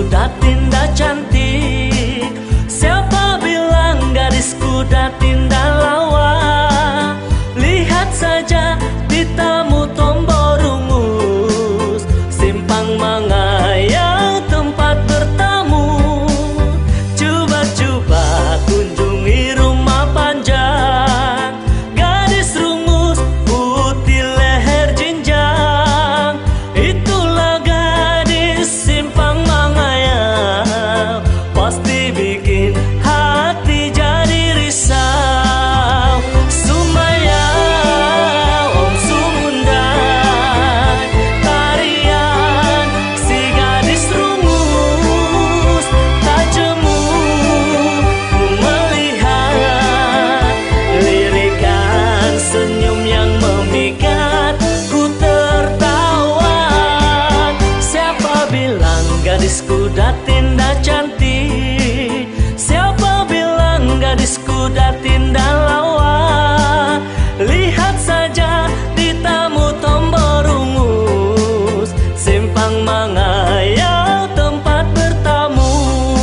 kuda tindak cantik. Siapa bilang gadis kuda tindak lawa? Lihat saja di tamu tombol rungus, simpang mangaya tempat bertamu. Coba-coba kunjungi rumah panjang, gadis rungus putih leher jenjang. Itulah gadis simpang mangaya, pasti bikin hati jadi risau. Sumaya Om Sumundai, tarian si gadis rungus. Tak jemu ku melihat lirikan senyum yang memikat. Ku tertawa. Siapa bilang gadis kuda tindak cantik? Siapa bilang gadis kuda tindak lawa? Lihat saja di tamu tombol rungus, simpang mangaya tempat bertamu.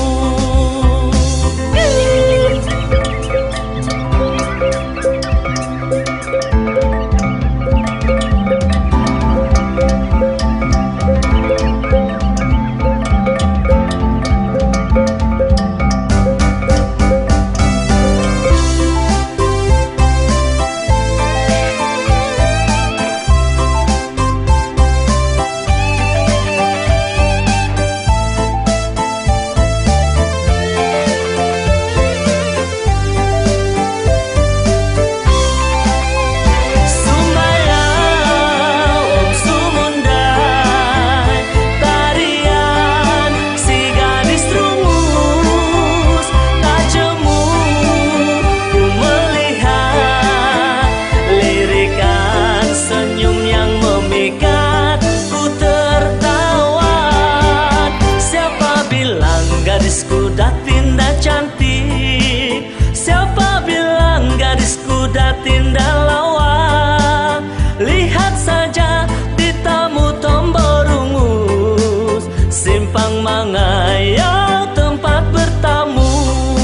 Sumaya Om Sumundai, tarian si gadis rungus. Tak jemu ku melihat lirikan senyum yang memikat. Ku tertawa. Siapa bilang gadis kuda tindak cantik? Siapa bilang gadis kuda tindak lawa? Lihat saja di tamu tombol rungus, simpang mangaya tempat bertamu.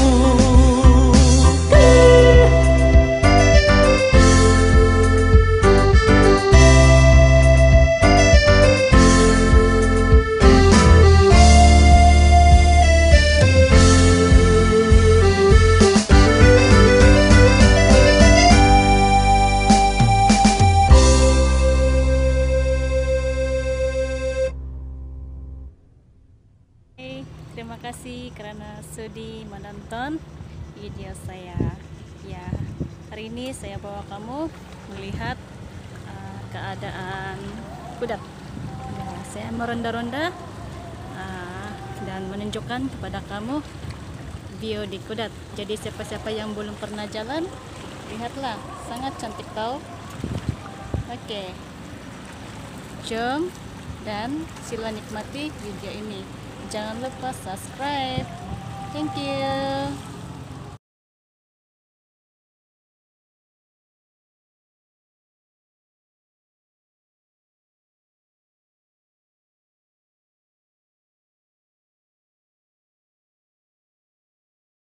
Terima kasih karena sudi menonton video saya. Ya, hari ini saya bawa kamu melihat keadaan kuda. Ya, saya meronda-ronda dan menunjukkan kepada kamu view di Kudat. Jadi siapa-siapa yang belum pernah jalan, lihatlah, sangat cantik tau. Oke, jom dan sila nikmati video ini. Jangan lupa subscribe. Thank you.